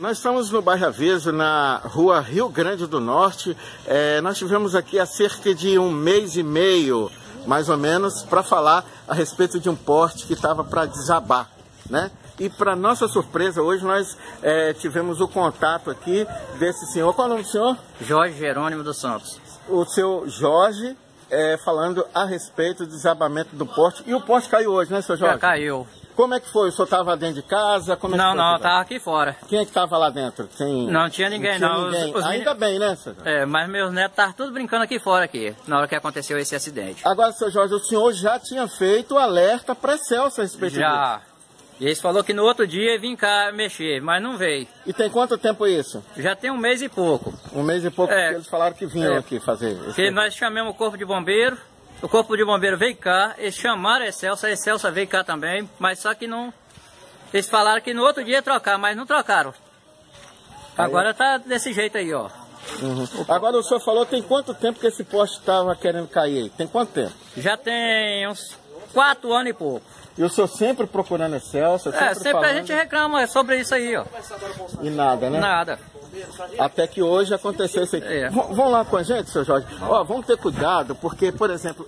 Nós estamos no bairro Aveso, na rua Rio Grande do Norte. Nós tivemos aqui há cerca de 1 mês e meio, mais ou menos, para falar a respeito de um poste que estava para desabar, né? E para nossa surpresa, hoje nós tivemos o contato aqui desse senhor. Qual é o nome do senhor? Jorge Jerônimo dos Santos. O seu Jorge falando a respeito do desabamento do poste. E o poste caiu hoje, né, seu Jorge? Já caiu. Como é que foi? O senhor estava dentro de casa? Como é que foi, não, estava aqui fora. Quem é que estava lá dentro? Não tinha ninguém, não. Ainda bem, né, senhor Jorge? Mas meus netos estavam tudo brincando aqui fora, na hora que aconteceu esse acidente. Agora, seu Jorge, o senhor já tinha feito o alerta para a Celsa a respeito disso? Já. E eles falaram que no outro dia ia vir cá mexer, mas não veio. E tem quanto tempo isso? Já tem 1 mês e pouco. 1 mês e pouco que eles falaram que vinham aqui fazer isso. Porque nós chamamos o corpo de bombeiro, o corpo de bombeiro veio cá, eles chamaram a Excelsa veio cá também, mas só que não... Eles falaram que no outro dia ia trocar, mas não trocaram. Agora tá desse jeito aí, ó. Uhum. Agora o senhor falou, tem quanto tempo que esse poste estava querendo cair aí? Tem quanto tempo? Já tem uns 4 anos e pouco. E o senhor sempre procurando a Celsa? Sempre falando... a gente reclama sobre isso aí, ó. E nada, né? Nada. Até que hoje aconteceu isso aí. Vão lá com a gente, seu Jorge? Ó, vamos ter cuidado, porque, por exemplo,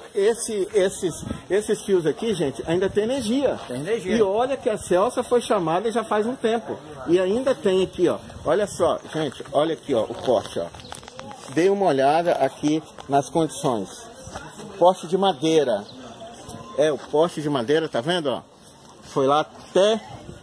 esses fios aqui, gente, ainda tem energia. Tem energia. E olha que a Celsa foi chamada já faz um tempo. E ainda tem aqui, ó. Olha só, gente, olha aqui, ó, o poste, ó. Dei uma olhada aqui nas condições. Poste de madeira. O poste de madeira, tá vendo, ó? Foi lá até...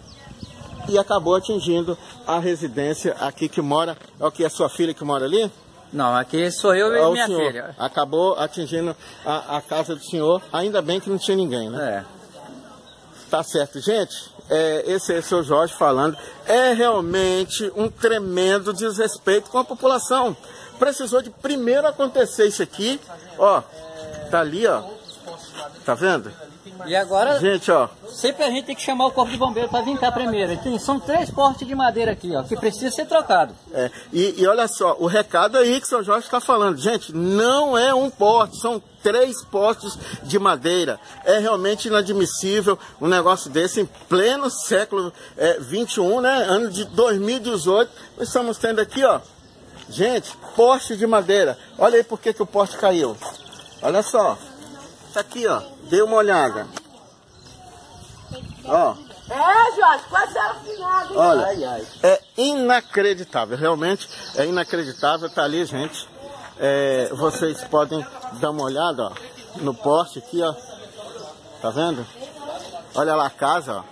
E acabou atingindo a residência aqui que mora... É o que? É a sua filha que mora ali? Não, aqui sou eu e minha filha. Acabou atingindo a casa do senhor. Ainda bem que não tinha ninguém, né? Tá certo, gente? Esse é o seu Jorge falando. É realmente um tremendo desrespeito com a população. Precisou de primeiro acontecer isso aqui. Ó, tá ali, ó. Tá vendo? E agora, gente, ó, sempre a gente tem que chamar o corpo de bombeiro para vir cá primeiro. São 3 postes de madeira aqui, ó, que precisa ser trocado. E olha só, o recado aí que o seu Jorge está falando. Gente, não é um poste, são 3 postes de madeira. É realmente inadmissível um negócio desse em pleno século 21, né? Ano de 2018. Nós estamos tendo aqui, ó, gente, poste de madeira. Olha aí por que o poste caiu. Olha só. Tá aqui, ó. Dê uma olhada. Ó. Jorge, quase era final. Olha, é inacreditável. Realmente é inacreditável. Tá ali, gente. Vocês podem dar uma olhada, ó, no poste aqui, ó. Tá vendo? Olha lá a casa, ó.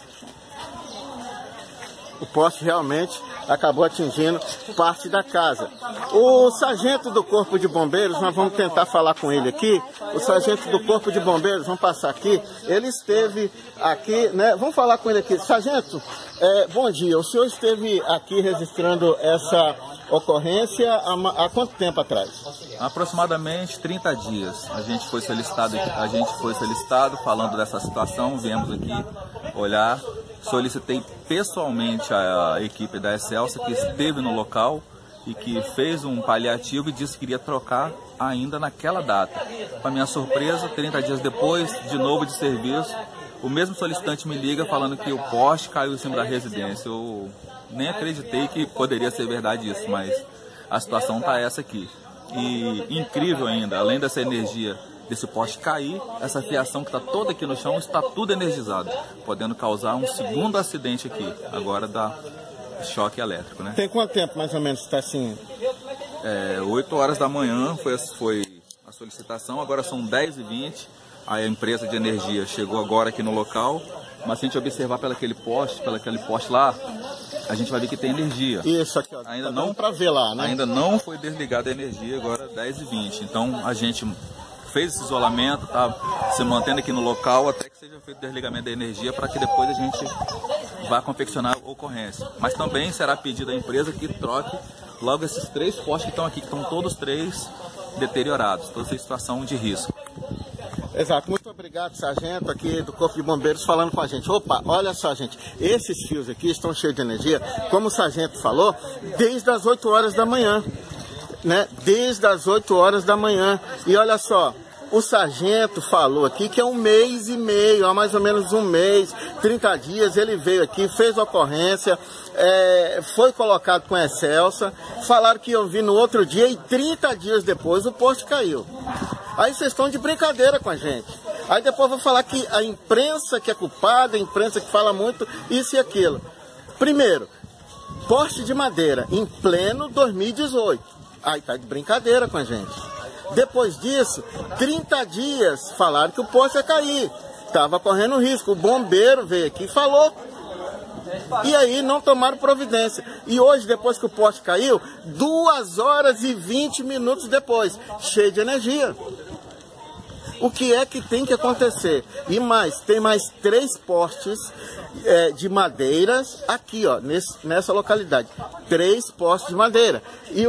O poste realmente acabou atingindo parte da casa. O sargento do Corpo de Bombeiros, nós vamos tentar falar com ele aqui. O sargento do Corpo de Bombeiros, vamos passar aqui. Ele esteve aqui, né? Vamos falar com ele aqui. Sargento, bom dia. O senhor esteve aqui registrando essa ocorrência há quanto tempo atrás? Aproximadamente 30 dias. A gente foi solicitado falando dessa situação, viemos aqui olhar. Solicitei pessoalmente a equipe da Excelsa que esteve no local e que fez um paliativo e disse que iria trocar ainda naquela data. Para minha surpresa, 30 dias depois, de novo de serviço, o mesmo solicitante me liga falando que o poste caiu em cima da residência. Eu nem acreditei que poderia ser verdade isso, mas a situação está essa aqui. E incrível ainda, além dessa energia desse poste cair, essa fiação que está toda aqui no chão está tudo energizado, podendo causar um segundo acidente aqui, agora da choque elétrico, né? Tem quanto tempo mais ou menos está assim? 8 horas da manhã foi a solicitação, agora são 10h20, a empresa de energia chegou agora aqui no local, mas se a gente observar pelo aquele poste lá, a gente vai ver que tem energia. Isso aqui, ó, ainda não para ver lá, né? Ainda não foi desligada a energia, agora 10h20, então a gente fez esse isolamento, tá se mantendo aqui no local até que seja feito o desligamento da energia para que depois a gente vá confeccionar a ocorrência. Mas também será pedido à empresa que troque logo esses 3 postes que estão aqui, que estão todos 3 deteriorados, todos em situação de risco. Exato, muito obrigado, sargento aqui do Corpo de Bombeiros falando com a gente. Opa, olha só, gente, esses fios aqui estão cheios de energia, como o sargento falou, desde as 8 horas da manhã. Né? Desde as 8 horas da manhã. E olha só, O sargento falou aqui que é 1 mês e meio, há mais ou menos 1 mês, 30 dias, ele veio aqui, fez ocorrência, foi colocado com a Excelsa, falaram que iam vir no outro dia e 30 dias depois o poste caiu. Aí vocês estão de brincadeira com a gente. Aí depois vou falar que a imprensa que é culpada, a imprensa que fala muito isso e aquilo. Primeiro, poste de madeira em pleno 2018. Aí tá de brincadeira com a gente. Depois disso, 30 dias falaram que o poste ia cair. Estava correndo risco. O bombeiro veio aqui e falou. E aí não tomaram providência. E hoje, depois que o poste caiu, 2 horas e 20 minutos depois, cheio de energia. O que é que tem que acontecer? E mais, tem mais 3 postes de madeiras aqui, ó, nessa localidade. 3 postes de madeira. E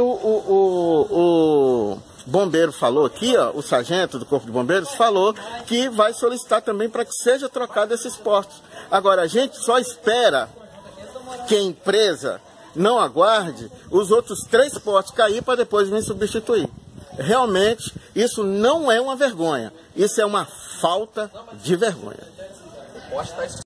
o bombeiro falou aqui, ó, o sargento do Corpo de Bombeiros falou que vai solicitar também para que seja trocado esses postes. Agora, a gente só espera que a empresa não aguarde os outros 3 postes cair para depois vir substituir. Realmente, isso não é uma vergonha, isso é uma falta de vergonha.